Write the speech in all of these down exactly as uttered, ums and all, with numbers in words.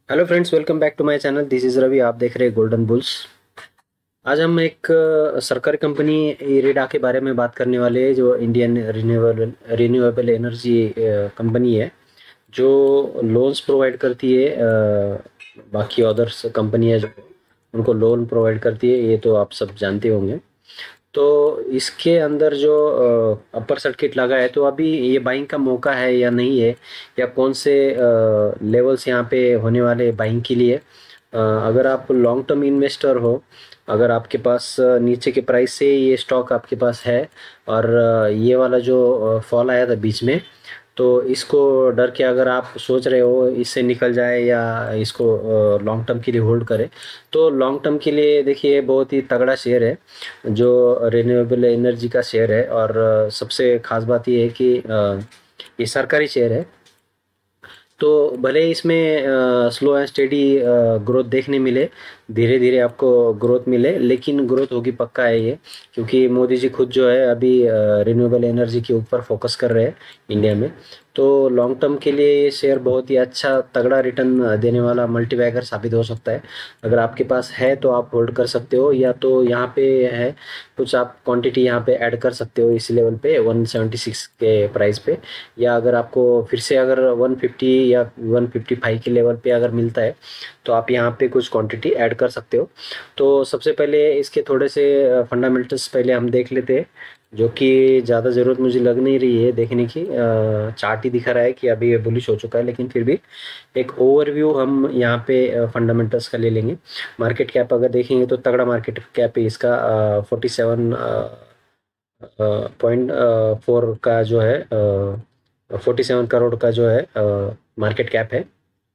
Hello friends, welcome back to my channel. This is Ravi. आप देख रहे हैं गोल्डन बुल्स। आज हम एक अ, सरकारी कंपनी इरेडा के बारे में बात करने वाले हैं, जो Indian renewable renewable energy company है, जो लोन्स प्रोवाइड करती है। अ, बाकी अदर्स कंपनी है जो उनको लोन प्रोवाइड करती है, ये तो आप सब जानते होंगे। तो इसके अंदर जो अपर सर्किट लगा है, तो अभी ये बाइंग का मौका है या नहीं है, या कौन से लेवल्स यहाँ पे होने वाले बाइंग के लिए। अ, अगर आप लॉन्ग टर्म इन्वेस्टर हो, अगर आपके पास अ, नीचे के प्राइस से ये स्टॉक आपके पास है, और अ, ये वाला जो फॉल आया था बीच में, तो इसको डर के अगर आप सोच रहे हो इससे निकल जाए या इसको लॉन्ग टर्म के लिए होल्ड करें, तो लॉन्ग टर्म के लिए देखिए बहुत ही तगड़ा शेयर है, जो रिन्यूएबल एनर्जी का शेयर है। और अ, सबसे खास बात ये है कि अ, ये सरकारी शेयर है। तो भले ही इसमें स्लो एंड स्टेडी ग्रोथ देखने मिले, धीरे धीरे आपको ग्रोथ मिले, लेकिन ग्रोथ होगी पक्का है ये, क्योंकि मोदी जी खुद जो है अभी रिन्यूएबल एनर्जी के ऊपर फोकस कर रहे हैं इंडिया में। तो लॉन्ग टर्म के लिए ये शेयर बहुत ही अच्छा तगड़ा रिटर्न देने वाला मल्टीबैगर साबित हो सकता है। अगर आपके पास है तो आप होल्ड कर सकते हो, या तो यहाँ पे है कुछ आप क्वांटिटी यहाँ पे ऐड कर सकते हो इस लेवल पे वन सेवेंटी सिक्स के प्राइस पे। या अगर आपको फिर से अगर वन फिफ्टी या वन फिफ्टी फाइव के लेवल पे अगर मिलता है, तो आप यहाँ पे कुछ क्वांटिटी ऐड कर सकते हो। तो सबसे पहले इसके थोड़े से फंडामेंटल्स पहले हम देख लेते हैं, जो कि ज़्यादा ज़रूरत मुझे लग नहीं रही है देखने की। चार्ट ही दिखा रहा है कि अभी ये बुलिश हो चुका है, लेकिन फिर भी एक ओवरव्यू हम यहाँ पे फंडामेंटल्स का ले लेंगे। मार्केट कैप अगर देखेंगे तो तगड़ा मार्केट कैप है इसका, फोर्टी सेवन पॉइंट फोर का जो है, फोर्टी सेवन करोड़ का जो है मार्केट कैप है।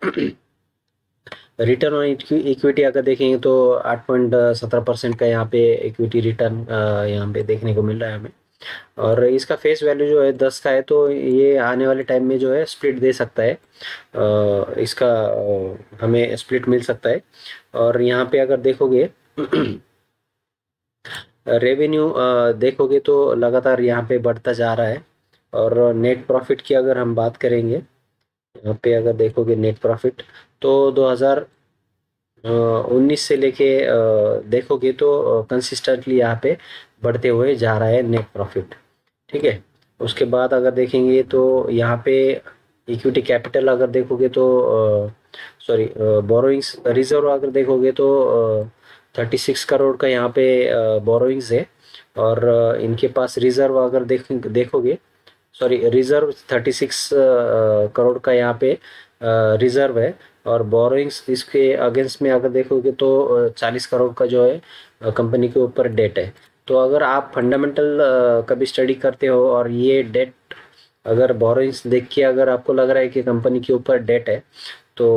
रिटर्न ऑन इक्विटी अगर देखेंगे तो आठ पॉइंट सत्रह परसेंट का यहाँ पे इक्विटी रिटर्न यहाँ पे देखने को मिल रहा है हमें। और इसका फेस वैल्यू जो है दस का है, तो ये आने वाले टाइम में जो है स्प्लिट दे सकता है। अ, इसका अ, हमें स्प्लिट मिल सकता है। और यहाँ पे अगर देखोगे रेवेन्यू देखोगे तो लगातार यहाँ पे बढ़ता जा रहा है। और नेट प्रॉफिट की अगर हम बात करेंगे, यहाँ पे अगर देखोगे नेट प्रॉफिट, तो दो हज़ार उन्नीस से लेके अ, देखोगे तो कंसिस्टेंटली यहाँ पे बढ़ते हुए जा रहा है नेट प्रॉफिट। ठीक है। उसके बाद अगर देखेंगे तो यहाँ पे इक्विटी कैपिटल अगर देखोगे तो, सॉरी, बोरोइंग्स रिजर्व अगर देखोगे तो थर्टी सिक्स करोड़ का यहाँ पे बोरोइंग्स है। और अ, इनके पास रिजर्व अगर देख देखोगे, sorry, reserve thirty six crore का यहाँ पे रिजर्व है। और बोरोइंग्स इसके अगेंस्ट में अगर देखोगे तो चालीस करोड़ का जो है कंपनी के ऊपर डेट है। तो अगर आप फंडामेंटल कभी स्टडी करते हो और ये डेट अगर बोरोइंग्स देख के अगर आपको लग रहा है कि कंपनी के ऊपर डेट है, तो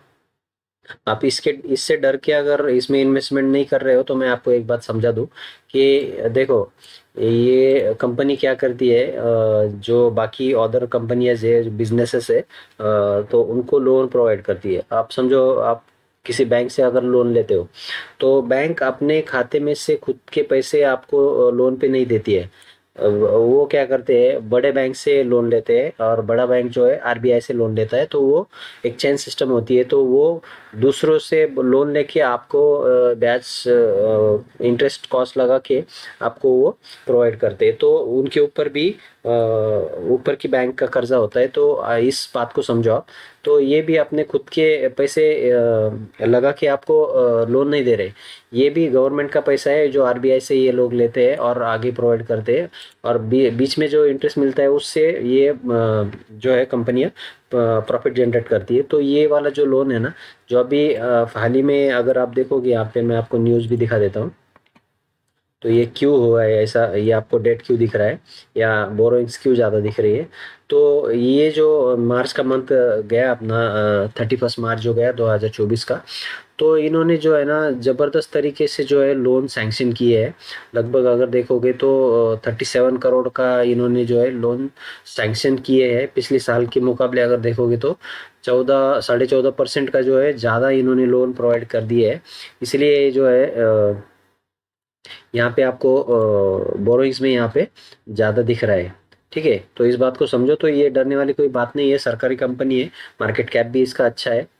आप इसके इससे डर के अगर इसमें इन्वेस्टमेंट नहीं कर रहे हो, तो मैं आपको एक बात समझा दूं कि देखो, ये कंपनी क्या करती है, अ, जो बाकी अदर कंपनियां है, बिजनेसेस है, अ, तो उनको लोन प्रोवाइड करती है। आप समझो, आप किसी बैंक से अगर लोन लेते हो, तो बैंक अपने खाते में से खुद के पैसे आपको लोन पे नहीं देती है। अ, वो क्या करते हैं, बड़े बैंक से लोन लेते हैं, और बड़ा बैंक जो है आर बी आई से लोन लेता है। तो वो एक चेन सिस्टम होती है, तो वो दूसरों से लोन लेके आपको अ, ब्याज, इंटरेस्ट कॉस्ट लगा के आपको वो प्रोवाइड करते हैं। तो उनके ऊपर भी अ, ऊपर की बैंक का कर्जा होता है। तो अ, इस बात को समझो आप। तो ये भी अपने खुद के पैसे अ, लगा के आपको लोन नहीं दे रहे। ये भी गवर्नमेंट का पैसा है, जो आर बी आई से ये लोग लेते हैं और आगे प्रोवाइड करते हैं। और बी, बीच में जो इंटरेस्ट मिलता है उससे ये अ, जो है कंपनियां प्रॉफिट जनरेट करती है। तो ये वाला जो लोन है ना, जो अभी अ, हाल ही में अगर आप देखोगे, यहाँ पे मैं आपको न्यूज़ भी दिखा देता हूँ। तो ये क्यों हुआ है ऐसा, ये आपको डेट क्यों दिख रहा है, या बोरोइंग्स क्यों ज़्यादा दिख रही है। तो ये जो मार्च का मंथ गया अपना, थर्टी फर्स्ट मार्च जो गया दो हज़ार चौबीस का, तो इन्होंने जो है ना ज़बरदस्त तरीके से जो है लोन सैंक्शन किए हैं। लगभग अगर देखोगे तो थर्टी सेवन करोड़ का इन्होंने जो है लोन सैंक्शन किए हैं। पिछले साल के मुकाबले अगर देखोगे तो चौदह साढ़े चौदह परसेंट का जो है ज़्यादा इन्होंने लोन प्रोवाइड कर दिए है। इसलिए जो है अ, यहाँ पे आपको बोरोइंग्स में यहाँ पे ज़्यादा दिख रहा है। ठीक है, तो इस बात को समझो। तो ये डरने वाली कोई बात नहीं है, सरकारी कंपनी है, मार्केट कैप भी इसका अच्छा है।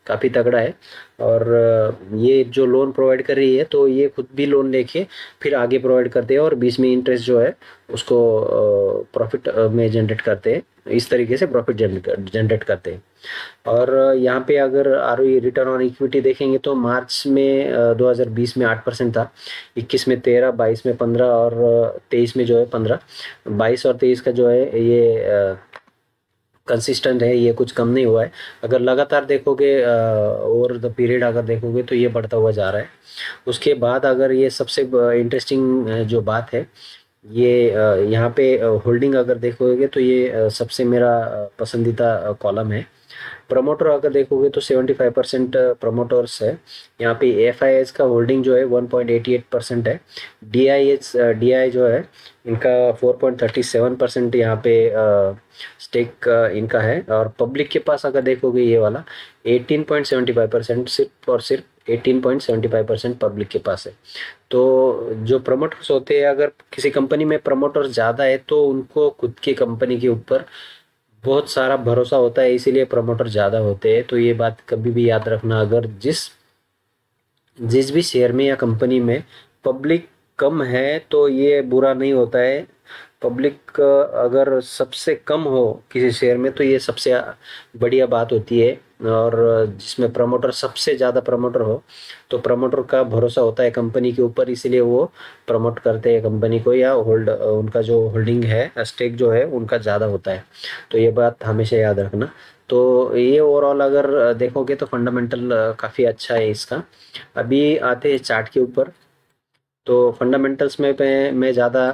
काफ़ी तगड़ा है। और अ, ये जो लोन प्रोवाइड कर रही है तो ये खुद भी लोन लेके फिर आगे प्रोवाइड करते हैं और बीच में इंटरेस्ट जो है उसको प्रॉफिट में जनरेट करते हैं। इस तरीके से प्रॉफिट जनरेट जनरेट करते हैं। और यहाँ पे अगर आरओई रिटर्न ऑन इक्विटी देखेंगे तो मार्च में अ, दो हज़ार बीस में आठ परसेंट था, इक्कीस में तेरह, बाईस में पंद्रह और तेईस में जो है पंद्रह। बाईस और तेईस का जो है ये कंसिस्टेंट है, ये कुछ कम नहीं हुआ है। अगर लगातार देखोगे ओवर द पीरियड अगर देखोगे तो ये बढ़ता हुआ जा रहा है। उसके बाद अगर ये सबसे इंटरेस्टिंग जो बात है, ये अ, यहाँ पे होल्डिंग अगर देखोगे तो ये अ, सबसे मेरा अ, पसंदीदा कॉलम है। प्रमोटर अगर देखोगे तो सेवेंटी फाइव परसेंट प्रमोटर्स है। यहाँ पे एफ आई एस का होल्डिंग जो है one point eighty eight percent है। D I H D I जो है इनका four point thirty seven percent यहाँ पे स्टेक इनका है। और पब्लिक के पास अगर देखोगे ये वाला eighteen point seventy five percent, सिर्फ और सिर्फ eighteen point seventy five percent public के पास है। तो जो प्रमोटर्स होते हैं, अगर किसी कंपनी में प्रमोटर्स ज़्यादा है तो उनको खुद की कंपनी के ऊपर बहुत सारा भरोसा होता है, इसीलिए प्रमोटर ज़्यादा होते हैं। तो ये बात कभी भी याद रखना, अगर जिस जिस भी शेयर में या कंपनी में पब्लिक कम है तो ये बुरा नहीं होता है। पब्लिक अगर सबसे कम हो किसी शेयर में तो ये सबसे बढ़िया बात होती है। और जिसमें प्रमोटर सबसे ज़्यादा प्रमोटर हो तो प्रमोटर का भरोसा होता है कंपनी के ऊपर, इसीलिए वो प्रमोट करते हैं कंपनी को, या होल्ड उनका जो होल्डिंग है, स्टेक जो है उनका ज़्यादा होता है। तो ये बात हमेशा याद रखना। तो ये ओवरऑल अगर देखोगे तो फंडामेंटल काफ़ी अच्छा है इसका। अभी आते हैं चार्ट के ऊपर। तो फंडामेंटल्स में मैं मैं ज़्यादा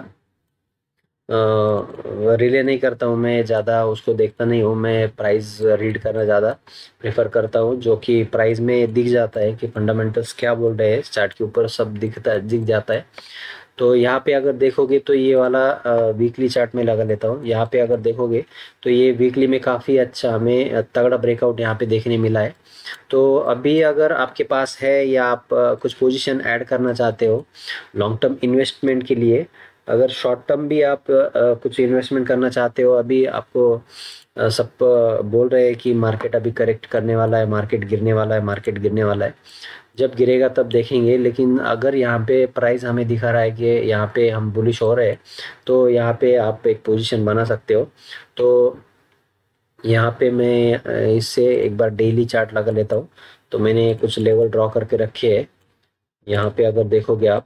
रिले नहीं करता हूँ, मैं ज़्यादा उसको देखता नहीं हूँ। मैं प्राइस रीड करना ज़्यादा प्रेफर करता हूँ, जो कि प्राइस में दिख जाता है कि फंडामेंटल्स क्या बोल रहे हैं, चार्ट के ऊपर सब दिखता दिख जाता है। तो यहाँ पे अगर देखोगे तो ये वाला वीकली चार्ट में लगा लेता हूँ। यहाँ पे अगर देखोगे तो ये वीकली में काफ़ी अच्छा हमें तगड़ा ब्रेकआउट यहाँ पे देखने मिला है। तो अभी अगर आपके पास है या आप अ, कुछ पोजीशन ऐड करना चाहते हो लॉन्ग टर्म इन्वेस्टमेंट के लिए, अगर शॉर्ट टर्म भी आप अ, कुछ इन्वेस्टमेंट करना चाहते हो, अभी आपको अ, सब अ, बोल रहे हैं कि मार्केट अभी करेक्ट करने वाला है, मार्केट गिरने वाला है, मार्केट गिरने वाला है। जब गिरेगा तब देखेंगे, लेकिन अगर यहाँ पे प्राइस हमें दिखा रहा है कि यहाँ पे हम बुलिश हो रहे हैं तो यहाँ पे आप एक पोजीशन बना सकते हो। तो यहाँ पे मैं अ, इससे एक बार डेली चार्ट लगा लेता हूँ। तो मैंने कुछ लेवल ड्रॉ करके रखे हैं। यहाँ पे अगर देखोगे आप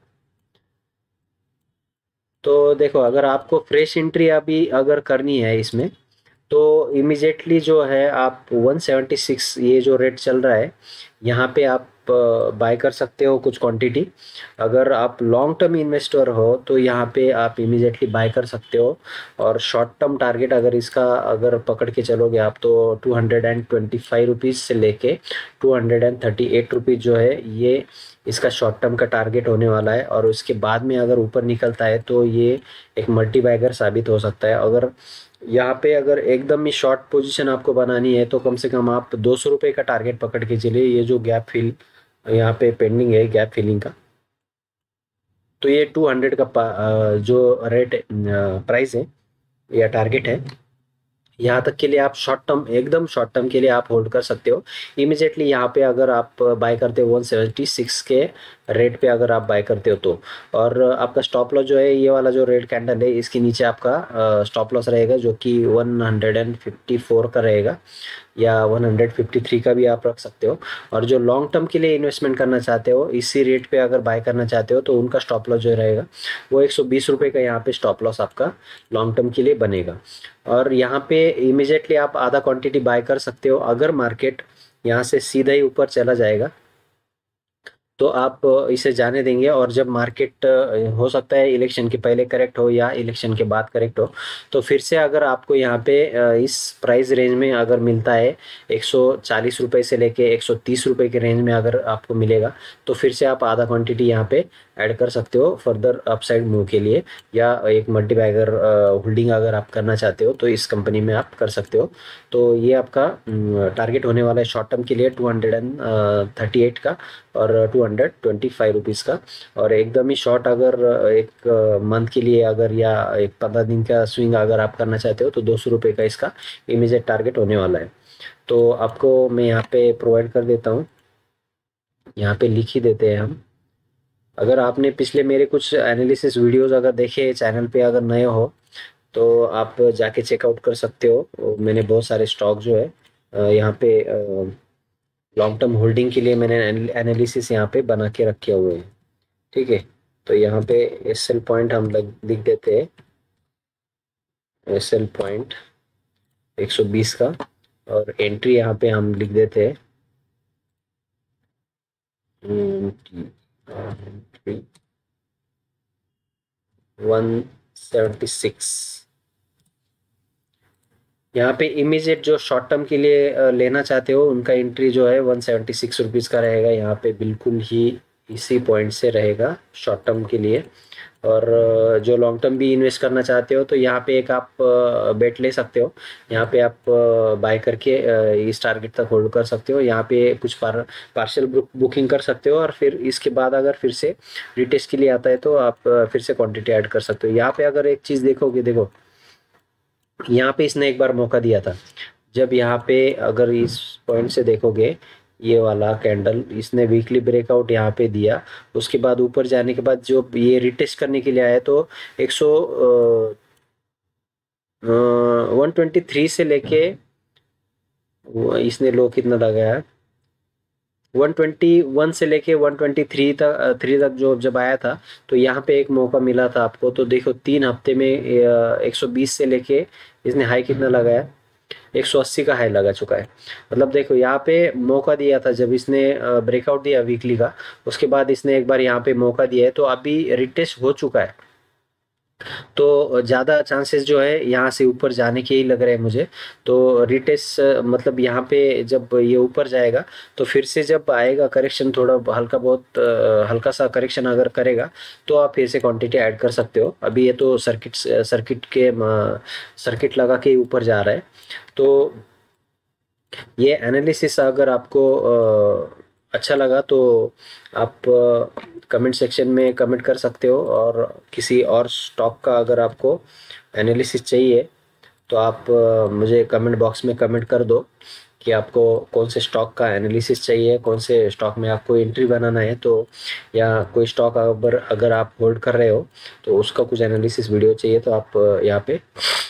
तो देखो, अगर आपको फ्रेश एंट्री अभी अगर करनी है इसमें तो इमिजिएटली जो है आप वन सेवेंटी सिक्स ये जो रेट चल रहा है यहाँ पे आप बाय कर सकते हो कुछ क्वांटिटी। अगर आप लॉन्ग टर्म इन्वेस्टर हो तो यहाँ पे आप इमिजिएटली बाय कर सकते हो। और शॉर्ट टर्म टारगेट अगर इसका अगर पकड़ के चलोगे आप तो two hundred and twenty five rupees से लेके two hundred and thirty eight rupees जो है ये इसका शॉर्ट टर्म का टारगेट होने वाला है। और उसके बाद में अगर ऊपर निकलता है तो ये एक मल्टी बैगर साबित हो सकता है। अगर यहाँ पे अगर एकदम ही शॉर्ट पोजीशन आपको बनानी है तो कम से कम आप दो सौ रुपये का टारगेट पकड़ के चलिए। ये जो गैप फिल यहाँ पे पेंडिंग है गैप फिलिंग का, तो ये टू हंड्रेड का पा- अ, जो रेट प्राइस है या टारगेट है, यहाँ तक के लिए आप शॉर्ट टर्म एकदम शॉर्ट टर्म के लिए आप होल्ड कर सकते हो। इमीजिएटली यहाँ पे अगर आप बाय करते हो वन सेवेंटी सिक्स के रेट पे अगर आप बाय करते हो तो, और आपका स्टॉप लॉस जो है ये वाला जो रेड कैंडल है इसके नीचे आपका स्टॉप लॉस रहेगा जो कि one hundred and fifty four का रहेगा, या वन हंड्रेड फिफ्टी थ्री का भी आप रख सकते हो। और जो लॉन्ग टर्म के लिए इन्वेस्टमेंट करना चाहते हो इसी रेट पे अगर बाय करना चाहते हो तो उनका स्टॉप लॉस जो रहेगा वो एक सौ बीस रुपये का यहाँ पे स्टॉप लॉस आपका लॉन्ग टर्म के लिए बनेगा। और यहाँ पे इमिजिएटली आप आधा क्वांटिटी बाय कर सकते हो। अगर मार्केट यहाँ से सीधा ही ऊपर चला जाएगा तो आप इसे जाने देंगे, और जब मार्केट हो सकता है इलेक्शन के पहले करेक्ट हो या इलेक्शन के बाद करेक्ट हो तो फिर से अगर आपको यहाँ पे इस प्राइस रेंज में अगर मिलता है एक सौ चालीस रुपये से लेके एक सौ तीस रुपये के रेंज में अगर आपको मिलेगा तो फिर से आप आधा क्वांटिटी यहाँ पे ऐड कर सकते हो फर्दर अपसाइड मूव के लिए, या एक मल्टी बैगर होल्डिंग अगर आप करना चाहते हो तो इस कंपनी में आप कर सकते हो। तो ये आपका टारगेट होने वाला है शॉर्ट टर्म के लिए two hundred and thirty eight का और two hundred twenty five rupees का। और एकदम ही शॉर्ट अगर एक मंथ के लिए अगर या एक पंद्रह दिन का स्विंग अगर आप करना चाहते हो तो दो सौ रुपये का इसका इमीजिएट टारगेट होने वाला है। तो आपको मैं यहाँ पे प्रोवाइड कर देता हूँ, यहाँ पे लिख ही देते हैं हम। अगर आपने पिछले मेरे कुछ एनालिसिस वीडियोस अगर देखे चैनल पे, अगर नए हो तो आप जाके चेकआउट कर सकते हो। मैंने बहुत सारे स्टॉक जो है अ, यहाँ पे लॉन्ग टर्म होल्डिंग के लिए मैंने एनालिसिस यहाँ पे बना के रखे हुए हैं, ठीक है। तो यहाँ पे एस एल पॉइंट हम लग लिख देते हैं, एस एल पॉइंट एक सौ बीस का, और एंट्री यहाँ पे हम लिख देते हैं वन सेवेंटी सिक्स। यहाँ पे इमीडिएट जो शॉर्ट टर्म के लिए अ, लेना चाहते हो उनका एंट्री जो है वन सेवेंटी सिक्स रुपीज़ का रहेगा, यहाँ पे बिल्कुल ही इसी पॉइंट से रहेगा शॉर्ट टर्म के लिए। और अ, जो लॉन्ग टर्म भी इन्वेस्ट करना चाहते हो तो यहाँ पे एक आप बेट ले सकते हो, यहाँ पे आप बाय करके अ, इस टारगेट तक होल्ड कर सकते हो। यहाँ पे कुछ पार पार्शियल बुकिंग कर सकते हो, और फिर इसके बाद अगर फिर से रिटेस्ट के लिए आता है तो आप अ, फिर से क्वांटिटी ऐड कर सकते हो। यहाँ पे अगर एक चीज़ देखोगे, देखो यहाँ पे इसने एक बार मौका दिया था, जब यहाँ पे अगर इस पॉइंट से देखोगे ये वाला कैंडल, इसने वीकली ब्रेकआउट यहाँ पे दिया, उसके बाद ऊपर जाने के बाद जो ये रिटेस्ट करने के लिए आया तो एक सौ वन ट्वेंटी थ्री से लेके इसने लो कितना लगाया, वन ट्वेंटी वन से लेके वन ट्वेंटी थ्री तक थ्री तक जो जब आया था तो यहाँ पे एक मौका मिला था आपको। तो देखो तीन हफ्ते में एक सौ बीस से लेके इसने हाई कितना लगाया, एक सौ अस्सी का हाई लगा चुका है। मतलब देखो यहाँ पे मौका दिया था जब इसने ब्रेकआउट दिया वीकली का, उसके बाद इसने एक बार यहाँ पे मौका दिया है, तो अभी रिटेस्ट हो चुका है। तो ज़्यादा चांसेस जो है यहाँ से ऊपर जाने के ही लग रहे हैं मुझे। तो रिटेस्ट मतलब यहाँ पे जब ये ऊपर जाएगा तो फिर से जब आएगा करेक्शन, थोड़ा हल्का बहुत अ, हल्का सा करेक्शन अगर करेगा तो आप फिर से क्वांटिटी ऐड कर सकते हो। अभी ये तो सर्किट सर्किट के सर्किट लगा के ऊपर जा रहा है। तो ये एनालिसिस अगर आपको अ, अच्छा लगा तो आप कमेंट सेक्शन में कमेंट कर सकते हो, और किसी और स्टॉक का अगर आपको एनालिसिस चाहिए तो आप अ, मुझे कमेंट बॉक्स में कमेंट कर दो कि आपको कौन से स्टॉक का एनालिसिस चाहिए, कौन से स्टॉक में आपको एंट्री बनाना है। तो या कोई स्टॉक अगर अगर आप होल्ड कर रहे हो तो उसका कुछ एनालिसिस वीडियो चाहिए तो आप अ, यहाँ पे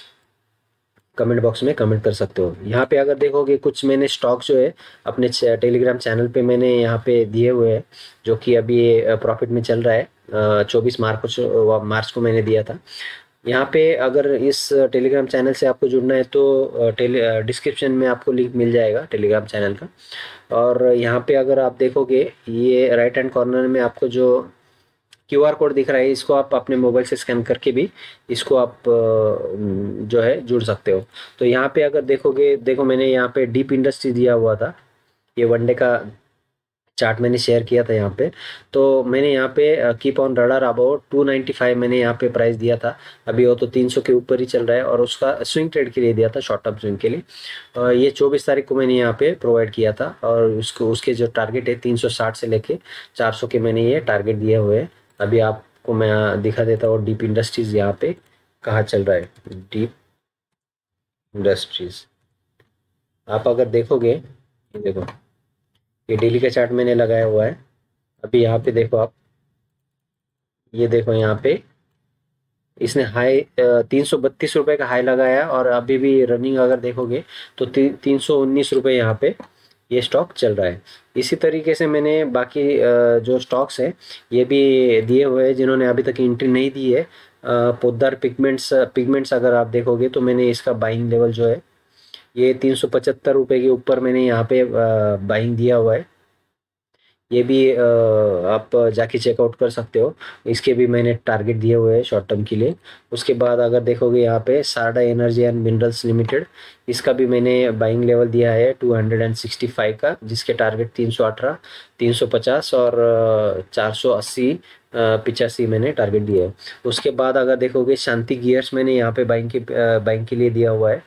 कमेंट बॉक्स में कमेंट कर सकते हो। यहाँ पे अगर देखोगे कुछ मैंने स्टॉक जो है अपने टेलीग्राम चैनल पे मैंने यहाँ पे दिए हुए हैं, जो कि अभी प्रॉफिट में चल रहा है। चौबीस मार्च को मार्च को मैंने दिया था। यहाँ पे अगर इस टेलीग्राम चैनल से आपको जुड़ना है तो टेली डिस्क्रिप्शन में आपको लिंक मिल जाएगा टेलीग्राम चैनल का। और यहाँ पे अगर आप देखोगे ये राइट हैंड कॉर्नर में आपको जो क्यू आर कोड दिख रहा है, इसको आप अपने मोबाइल से स्कैन करके भी इसको आप अ, जो है जुड़ सकते हो। तो यहाँ पे अगर देखोगे, देखो मैंने यहाँ पे डीप इंडस्ट्री दिया हुआ था, ये वनडे का चार्ट मैंने शेयर किया था यहाँ पे। तो मैंने यहाँ पे keep on radar about two ninety five मैंने यहाँ पे प्राइस दिया था। अभी वो तो तीन सौ के ऊपर ही चल रहा है, और उसका स्विंग ट्रेड के लिए दिया था, शॉर्ट टर्म स्विंग के लिए। अ, ये चौबीस तारीख को मैंने यहाँ पे प्रोवाइड किया था, और उसको उसके जो टारगेट है तीन सौ साठ से लेके चार सौ के मैंने ये टारगेट दिए हुए हैं। अभी आपको मैं दिखा देता हूँ डीप इंडस्ट्रीज यहाँ पे कहाँ चल रहा है। डीप इंडस्ट्रीज आप अगर देखोगे, ये देखो ये डेली का चार्ट मैंने लगाया हुआ है। अभी यहाँ पे देखो आप, ये देखो यहाँ पे इसने हाई तीन सौ बत्तीस रुपये का हाई लगाया, और अभी भी रनिंग अगर देखोगे तो ती, तीन सौ उन्नीस रुपये यहाँ पे ये स्टॉक चल रहा है। इसी तरीके से मैंने बाकी अ, जो स्टॉक्स हैं ये भी दिए हुए हैं जिन्होंने अभी तक एंट्री नहीं दी है। अ, पोद्दार पिगमेंट्स पिगमेंट्स अगर आप देखोगे तो मैंने इसका बाइंग लेवल जो है ये तीन सौ पचहत्तर रुपये के ऊपर मैंने यहाँ पे बाइंग दिया हुआ है। ये भी अ, आप जाके चेकआउट कर सकते हो। इसके भी मैंने टारगेट दिए हुए हैं शॉर्ट टर्म के लिए। उसके बाद अगर देखोगे यहाँ पे Sarda energy and minerals limited, इसका भी मैंने बाइंग लेवल दिया है टू हंड्रेड सिक्सटी फाइव का, जिसके टारगेट तीन सौ अठारह, तीन सौ पचास और चार सौ अस्सी पिचासी मैंने टारगेट दिया है। उसके बाद अगर देखोगे शांति गियर्स मैंने यहाँ पे बाइंग के बाइंग के लिए दिया हुआ है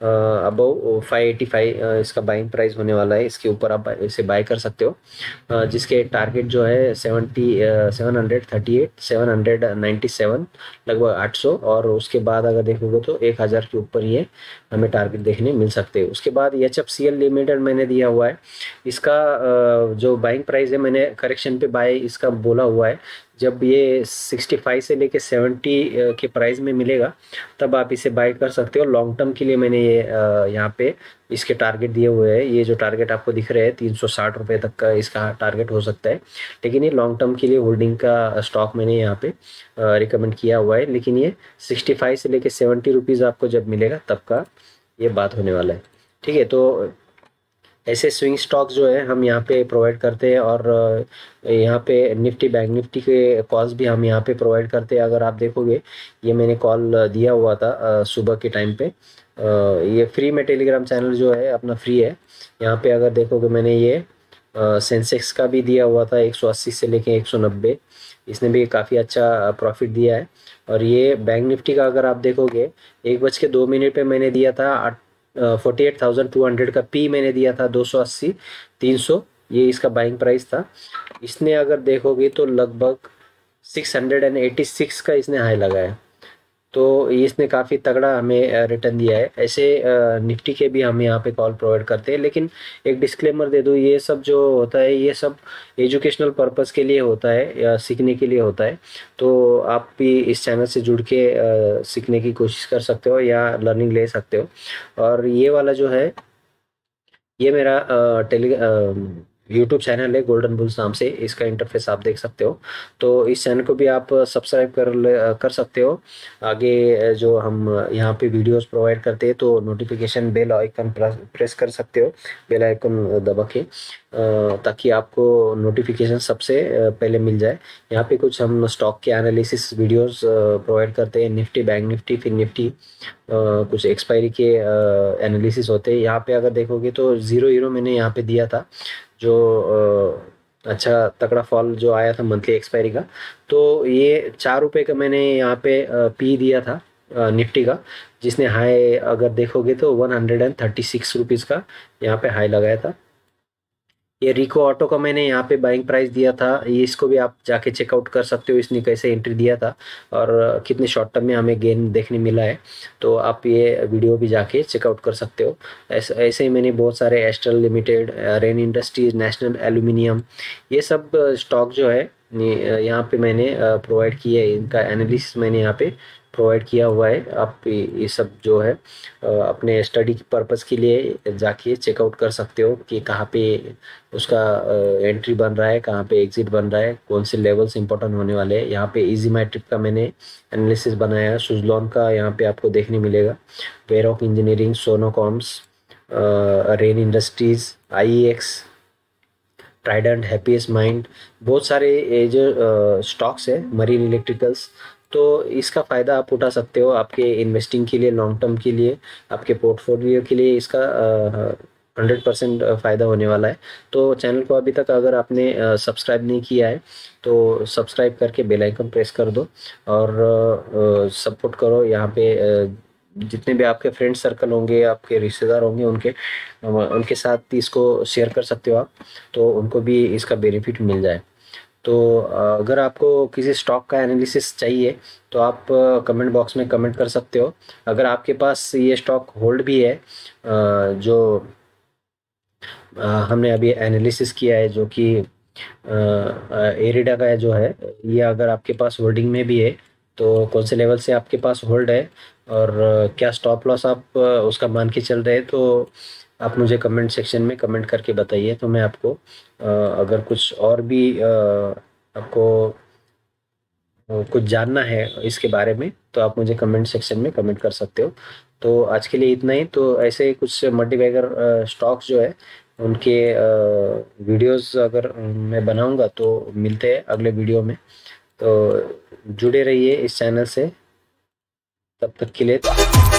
अबव फाइव एटी फाइव इसका बाइंग प्राइस होने वाला है। इसके ऊपर आप इसे बाय कर सकते हो, अ, जिसके टारगेट जो है seventy seven hundred thirty eight seven hundred ninety seven लगभग आठ सौ। और उसके बाद अगर देखोगे तो एक हज़ार के ऊपर ये हमें टारगेट देखने मिल सकते हैं। उसके बाद H F C L limited मैंने दिया हुआ है। इसका अ, जो बाइंग प्राइस है मैंने करेक्शन पे बाय इसका बोला हुआ है। जब ये सिक्सटी फाइव से लेके सेवेंटी के प्राइस में मिलेगा तब आप इसे बाय कर सकते हो। लॉन्ग टर्म के लिए मैंने ये अ, यहाँ पे इसके टारगेट दिए हुए हैं। ये जो टारगेट आपको दिख रहे हैं तीन सौ साठ रुपये तक का इसका टारगेट हो सकता है, लेकिन ये लॉन्ग टर्म के लिए होल्डिंग का स्टॉक मैंने यहाँ पे रिकमेंड किया हुआ है। लेकिन ये सिक्सटी फाइव से लेके सेवेंटी रुपीज़ आपको जब मिलेगा तब का ये बात होने वाला है। ठीक है, तो ऐसे स्विंग स्टॉक जो है हम यहाँ पे प्रोवाइड करते हैं। और अ, यहाँ पे निफ्टी बैंक निफ्टी के कॉल्स भी हम यहाँ पे प्रोवाइड करते हैं। अगर आप देखोगे ये मैंने कॉल दिया हुआ था अ, सुबह के टाइम पे। अ, ये फ्री में टेलीग्राम चैनल जो है अपना फ्री है। यहाँ पे अगर देखोगे मैंने ये सेंसेक्स का भी दिया हुआ था एक सौ अस्सी से लेके एक सौ नब्बे, इसने भी काफ़ी अच्छा प्रॉफिट दिया है। और ये बैंक निफ्टी का अगर आप देखोगे एक बज के दो मिनट पे मैंने दिया था forty eight thousand two hundred का पी मैंने दिया था दो सौ अस्सी तीन सौ, ये इसका बाइंग प्राइस था। इसने अगर देखोगे तो लगभग six hundred and eighty six का इसने हाई लगाया, तो इसने काफ़ी तगड़ा हमें रिटर्न दिया है। ऐसे निफ्टी के भी हम यहाँ पे कॉल प्रोवाइड करते हैं। लेकिन एक डिस्क्लेमर दे दूँ, ये सब जो होता है ये सब एजुकेशनल पर्पस के लिए होता है या सीखने के लिए होता है। तो आप भी इस चैनल से जुड़ के अ, सीखने की कोशिश कर सकते हो या लर्निंग ले सकते हो। और ये वाला जो है ये मेरा टेली यूट्यूब चैनल है गोल्डन बुल्स नाम से, इसका इंटरफेस आप देख सकते हो। तो इस चैनल को भी आप सब्सक्राइब कर ले- कर सकते हो। आगे जो हम यहाँ पे वीडियोस प्रोवाइड करते हैं तो नोटिफिकेशन बेल आइकन प्रेस कर सकते हो, बेल आइकन दबा के, अ, ताकि आपको नोटिफिकेशन सबसे अ, पहले मिल जाए। यहाँ पे कुछ हम स्टॉक के एनालिसिस वीडियोस प्रोवाइड करते हैं, निफ्टी बैंक निफ्टी फिर निफ्टी, कुछ एक्सपायरी के एनालिसिस होते हैं। यहाँ पे अगर देखोगे तो ज़ीरो हीरो मैंने यहाँ पे दिया था, जो अ, अच्छा तगड़ा फॉल जो आया था मंथली एक्सपायरी का। तो ये चार रुपये का मैंने यहाँ पे अ, पी दिया था अ, निफ्टी का, जिसने हाई अगर देखोगे तो one hundred and thirty six rupees का यहाँ पे हाई लगाया था। ये रिको ऑटो का मैंने यहाँ पे बाइंग प्राइस दिया था, ये इसको भी आप जाके चेकआउट कर सकते हो इसने कैसे एंट्री दिया था और कितने शॉर्ट टर्म में हमें गेन देखने मिला है। तो आप ये वीडियो भी जाके चेकआउट कर सकते हो। ऐसे ऐसे ही मैंने बहुत सारे Astral limited, Rain industries, national aluminium, ये सब स्टॉक जो है ये- यहाँ पे मैंने प्रोवाइड किया है। इनका एनालिसिस मैंने यहाँ पे प्रोवाइड किया हुआ है। आप ये ये सब जो है अ, अपने स्टडी पर्पज़ के लिए जाके चेकआउट कर सकते हो कि कहाँ पे उसका एंट्री बन रहा है, कहाँ पे एग्जिट बन रहा है, कौन से लेवल्स इंपॉर्टेंट होने वाले हैं। यहाँ पे इजी माई ट्रिप का मैंने एनालिसिस बनाया है, सुजलॉन का यहाँ पे आपको देखने मिलेगा, वेरॉक इंजीनियरिंग, सोनोकॉम्स, Rain industries, I X, Trident, happiest mind, बहुत सारे ये जो स्टॉक्स है, मरीन इलेक्ट्रिकल्स। तो इसका फ़ायदा आप उठा सकते हो आपके इन्वेस्टिंग के लिए, लॉन्ग टर्म के लिए, आपके पोर्टफोलियो के लिए इसका हंड्रेड परसेंट फ़ायदा होने वाला है। तो चैनल को अभी तक अगर आपने सब्सक्राइब नहीं किया है तो सब्सक्राइब करके बेल आइकन प्रेस कर दो और सपोर्ट करो। यहाँ पे अ, जितने भी आपके फ्रेंड सर्कल होंगे, आपके रिश्तेदार होंगे, उनके उनके साथ इसको शेयर कर सकते हो आप, तो उनको भी इसका बेनिफिट मिल जाए। तो अ, अगर आपको किसी स्टॉक का एनालिसिस चाहिए तो आप कमेंट बॉक्स में कमेंट कर सकते हो। अगर आपके पास ये स्टॉक होल्ड भी है, अ, जो अ, हमने अभी एनालिसिस किया है, जो कि एरिडा का है जो है, ये अगर आपके पास होल्डिंग में भी है तो कौन से लेवल से आपके पास होल्ड है और अ, क्या स्टॉप लॉस आप अ, उसका मान के चल रहे हैं, तो आप मुझे कमेंट सेक्शन में कमेंट करके बताइए। तो मैं आपको अ, अगर कुछ और भी अ, आपको अ, कुछ जानना है इसके बारे में तो आप मुझे कमेंट सेक्शन में कमेंट कर सकते हो। तो आज के लिए इतना ही। तो ऐसे ही कुछ मल्टीबैगर स्टॉक्स जो है उनके वीडियोस अगर मैं बनाऊंगा तो मिलते हैं अगले वीडियो में। तो जुड़े रहिए इस चैनल से, तब तक के लिए।